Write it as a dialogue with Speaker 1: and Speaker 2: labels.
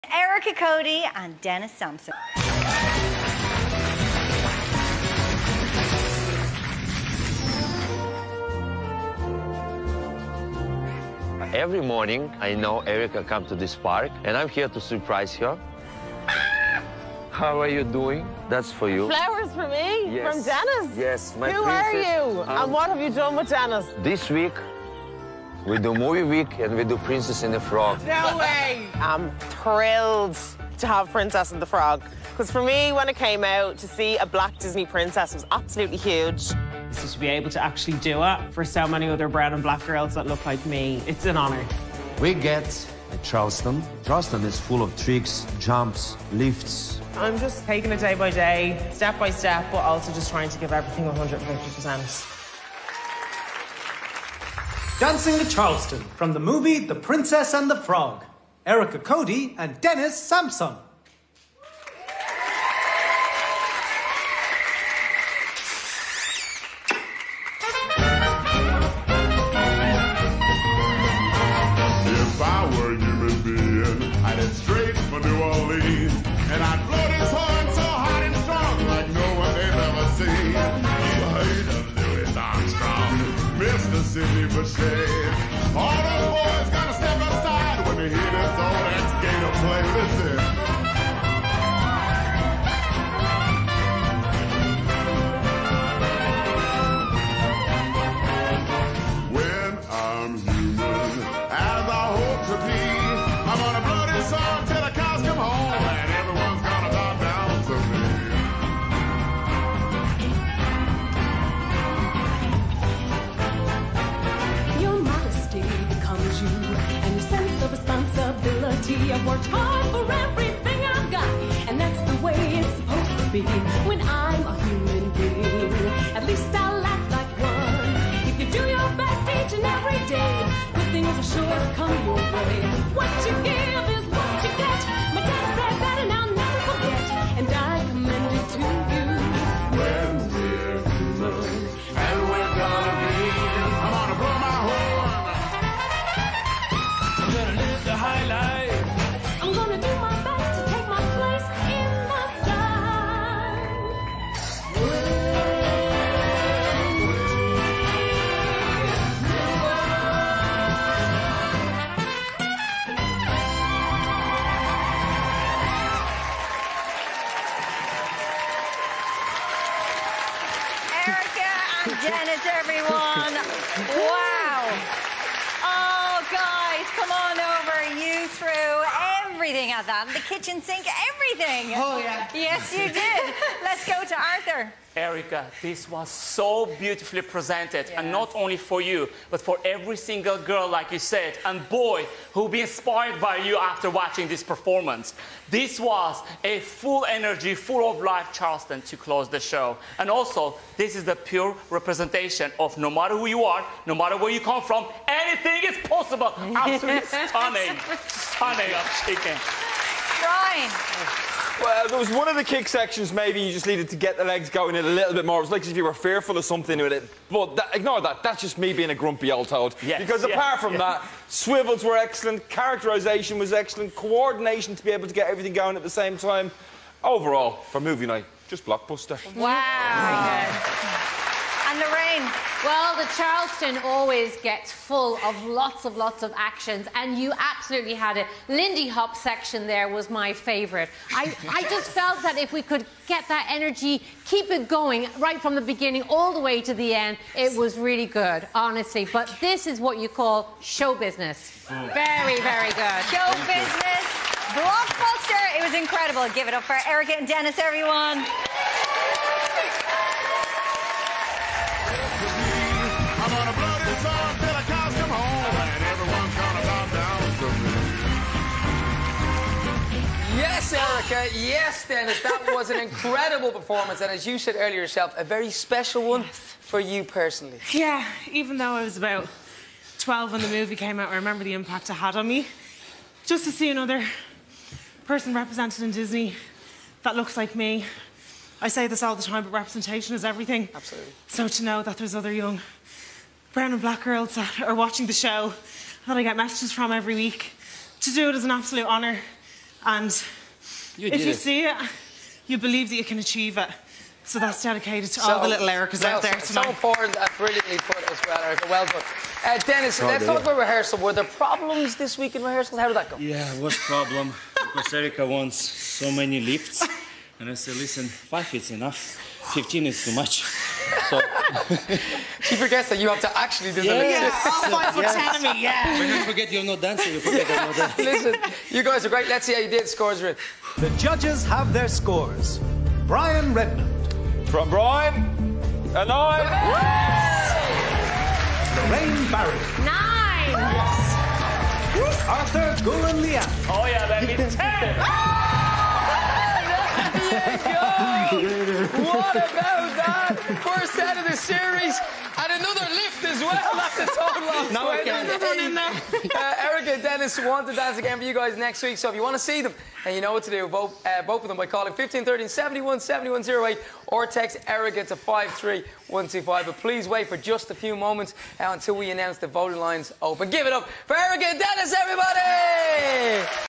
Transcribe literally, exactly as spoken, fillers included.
Speaker 1: Erica Cody and Dennis Sampson.
Speaker 2: Every morning, I know Erica comes to this park, and I'm here to surprise her. How are you doing? That's for you.
Speaker 3: Flowers for me?
Speaker 2: Yes.
Speaker 3: From Dennis?
Speaker 2: Yes, my
Speaker 3: Who
Speaker 2: princess.
Speaker 3: are you?
Speaker 2: Um,
Speaker 3: And what have you done with Dennis?
Speaker 2: This week, we do movie week, and we do Princess and the Frog.
Speaker 3: No way! I'm thrilled to have Princess and the Frog. Because for me, when it came out, to see a black Disney princess was absolutely huge.
Speaker 4: So to be able to actually do it for so many other brown and black girls that look like me, it's an honor.
Speaker 5: We get Charleston. Charleston is full of tricks, jumps, lifts.
Speaker 4: I'm just taking it day by day, step by step, but also just trying to give everything one hundred fifty percent.
Speaker 6: Dancing with Charleston from the movie The Princess and the Frog. Erica Cody and Dennis Sampson.
Speaker 7: If I were a human being, I'd head straight for New Orleans, and I'd blow this horn so hot and strong like no one they've ever seen. You heard of Louis Armstrong, Mister Sidney Bechet. All those boys gotta step aside when they hear this old ex-gator play. Listen. When I'm human, as I hope to be, I'm gonna blow this song till the cows come home, and everyone's gonna bow down to me.
Speaker 8: Your modesty becomes you, and your sense of responsibility. I've worked hard for everything I've got, and that's the way it's supposed to be. When I'm a human being, at least I'll act like one. If you do your best each and every day, good things are sure to come your way. What you give is what you get. My dad said that, and I'll never forget, and I commend it to you.
Speaker 7: When we're human, and we're gonna be, I'm gonna blow my horn.
Speaker 6: I'm gonna live the high life.
Speaker 8: I'm gonna do my best to take my place in the sun.
Speaker 1: Erica and Dennis, everyone. Wow. Oh, guys, come on over. You threw everything at that. The kitchen sink, everything.
Speaker 9: Oh, yeah.
Speaker 1: Yes, you did. Let's go to Arthur.
Speaker 9: Erica, this was so beautifully presented,
Speaker 1: Yeah.
Speaker 9: and not only for you, but for every single girl, like you said, and boy who'll be inspired by you after watching this performance. This was a full energy, full of life Charleston to close the show. And also, this is the pure representation of no matter who you are, no matter where you come from, anything is possible. Absolutely stunning. Stunning of chicken.
Speaker 1: Brian.
Speaker 10: Well, there was one of the kick sections maybe you just needed to get the legs going a little bit more. It was like as if you were fearful of something with it. But that, ignore that. That's just me being a grumpy old toad.
Speaker 9: Yes,
Speaker 10: because
Speaker 9: yes,
Speaker 10: apart from
Speaker 9: yes.
Speaker 10: that, swivels were excellent, characterisation was excellent, coordination to be able to get everything going at the same time. Overall, for movie night, just blockbuster.
Speaker 1: Wow. And Lorraine.
Speaker 11: Well, the Charleston always gets full of lots of lots of actions, and you absolutely had it. Lindy Hop section there was my favourite. I, I just felt that if we could get that energy, keep it going right from the beginning all the way to the end, it was really good, honestly. But this is what you call show business. Very, very good.
Speaker 1: Show business. Blockbuster. It was incredible. Give it up for Erica and Dennis, everyone.
Speaker 7: I'm gonna blow this song till the cows come home, and everyone's gonna bow down to me.
Speaker 12: Yes, Erica. Yes, Dennis. That was an incredible performance, and as you said earlier yourself, a very special one for you personally.
Speaker 4: Yeah, even though I was about twelve when the movie came out, I remember the impact it had on me. Just to see another person represented in Disney that looks like me. I say this all the time, but representation is everything.
Speaker 12: Absolutely.
Speaker 4: So to know that there's other young brown and black girls that are watching the show that I get messages from every week, to do it is an absolute honour. And
Speaker 13: You
Speaker 4: if
Speaker 13: did
Speaker 4: you
Speaker 13: it.
Speaker 4: see it, you believe that you can achieve it. So that's dedicated to
Speaker 12: So-
Speaker 4: all the little Ericas
Speaker 12: well,
Speaker 4: out there
Speaker 12: so-
Speaker 4: tonight.
Speaker 12: So important and brilliantly put as well, Erica. Well done. Uh, Dennis,
Speaker 13: Oh,
Speaker 12: let's
Speaker 13: dear.
Speaker 12: talk about rehearsal. Were there problems this week in rehearsals? How did that go?
Speaker 13: Yeah, it was problem because Erica wants so many lifts, and I said, listen, five is enough, fifteen is too much. So
Speaker 12: She forgets that you have to actually do the
Speaker 13: Yeah.
Speaker 12: lifts.
Speaker 13: Yeah, all five
Speaker 4: foot ten of me, yeah.
Speaker 13: When you forget you're not dancing, you forget I'm not dancing.
Speaker 12: Listen, you guys are great. Let's see how you did. Scores are in.
Speaker 6: The judges have their scores. Brian Redmond.
Speaker 10: From Brian, a nine.
Speaker 6: Lorraine Barry.
Speaker 11: Nine.
Speaker 6: Arthur Guren-Liang.
Speaker 9: Oh yeah, baby. Ten.
Speaker 12: What about that? First set of the series. And another lift as well. That's a total of
Speaker 13: Now I can.
Speaker 12: twenty-eight. Uh, Erica and Dennis want to dance again for you guys next week. So if you want to see them, and you know what to do, vote uh, both of them by calling fifteen thirteen seventy-one seventy-one oh eight or text Erica to five three one two five. But please wait for just a few moments uh, until we announce the voting lines open. Give it up for Erica and Dennis, everybody!